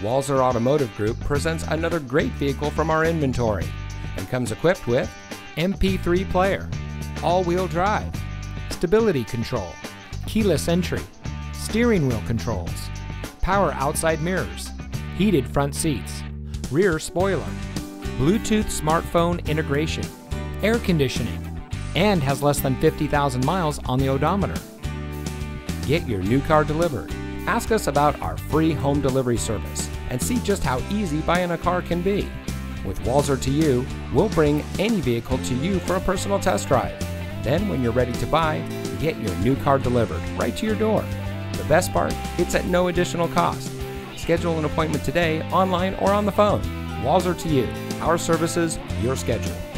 Walser Automotive Group presents another great vehicle from our inventory and comes equipped with MP3 player, all-wheel drive, stability control, keyless entry, steering wheel controls, power outside mirrors, heated front seats, rear spoiler, Bluetooth smartphone integration, air conditioning, and has less than 50,000 miles on the odometer. Get your new car delivered. Ask us about our free home delivery service and see just how easy buying a car can be. With Walser to You, we'll bring any vehicle to you for a personal test drive. Then when you're ready to buy, get your new car delivered right to your door. The best part, it's at no additional cost. Schedule an appointment today, online or on the phone. Walser to You, our services, your schedule.